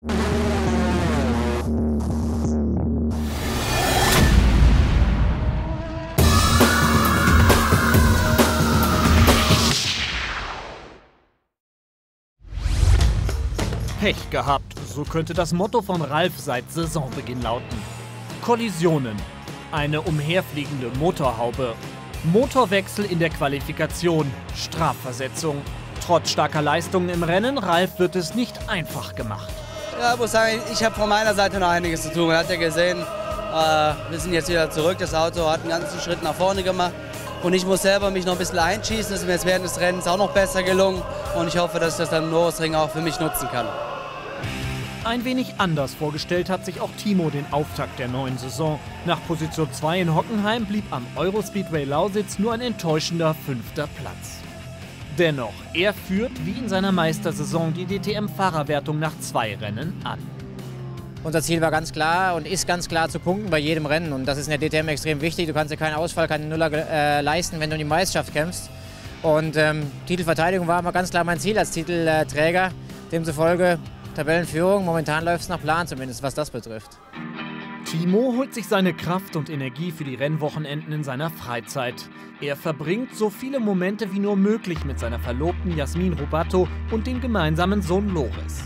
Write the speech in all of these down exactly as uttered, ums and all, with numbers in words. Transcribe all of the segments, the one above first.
Pech gehabt, so könnte das Motto von Ralf seit Saisonbeginn lauten. Kollisionen, eine umherfliegende Motorhaube, Motorwechsel in der Qualifikation, Strafversetzung. Trotz starker Leistungen im Rennen, Ralf wird es nicht einfach gemacht. Ja, ich muss sagen, ich habe von meiner Seite noch einiges zu tun. Man hat ja gesehen, äh, wir sind jetzt wieder zurück. Das Auto hat einen ganzen Schritt nach vorne gemacht. Und ich muss selber mich noch ein bisschen einschießen. Das ist mir jetzt während des Rennens auch noch besser gelungen. Und ich hoffe, dass ich das dann im Nürburgring auch für mich nutzen kann. Ein wenig anders vorgestellt hat sich auch Timo den Auftakt der neuen Saison. Nach Position zwei in Hockenheim blieb am Eurospeedway Lausitz nur ein enttäuschender fünfter Platz. Dennoch, er führt wie in seiner Meistersaison die D T M-Fahrerwertung nach zwei Rennen an. Unser Ziel war ganz klar und ist ganz klar zu punkten bei jedem Rennen. Und das ist in der D T M extrem wichtig. Du kannst dir keinen Ausfall, keinen Nuller äh, leisten, wenn du um die Meisterschaft kämpfst. Und ähm, Titelverteidigung war immer ganz klar mein Ziel als Titelträger. Demzufolge Tabellenführung. Momentan läuft es nach Plan zumindest, was das betrifft. Timo holt sich seine Kraft und Energie für die Rennwochenenden in seiner Freizeit. Er verbringt so viele Momente wie nur möglich mit seiner Verlobten Jasmin Rubato und dem gemeinsamen Sohn Loris.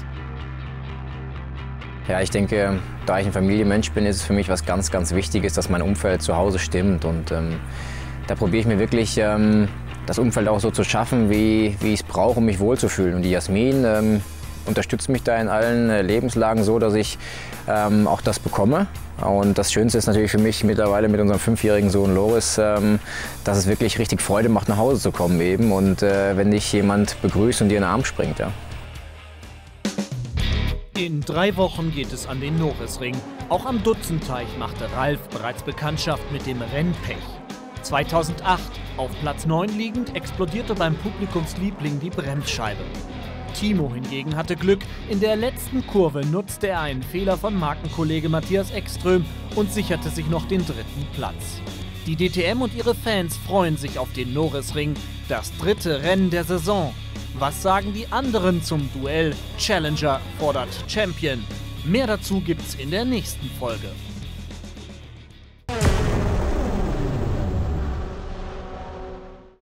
Ja, ich denke, da ich ein Familienmensch bin, ist es für mich was ganz, ganz Wichtiges, dass mein Umfeld zu Hause stimmt. Und ähm, da probiere ich mir wirklich, ähm, das Umfeld auch so zu schaffen, wie, wie ich es brauche, um mich wohlzufühlen. Und die Jasmin ähm, unterstützt mich da in allen äh, Lebenslagen so, dass ich ähm, auch das bekomme. Und das Schönste ist natürlich für mich mittlerweile mit unserem fünfjährigen Sohn Loris, ähm, dass es wirklich richtig Freude macht, nach Hause zu kommen eben. Und äh, wenn dich jemand begrüßt und dir in den Arm springt. Ja. In drei Wochen geht es an den Nürburgring. Auch am Dutzenteich machte Ralf bereits Bekanntschaft mit dem Rennpech. zweitausendacht, auf Platz neun liegend, explodierte beim Publikumsliebling die Bremsscheibe. Timo hingegen hatte Glück. In der letzten Kurve nutzte er einen Fehler von Markenkollege Matthias Ekström und sicherte sich noch den dritten Platz. Die D T M und ihre Fans freuen sich auf den Nürburgring, das dritte Rennen der Saison. Was sagen die anderen zum Duell Challenger fordert Champion? Mehr dazu gibt's in der nächsten Folge.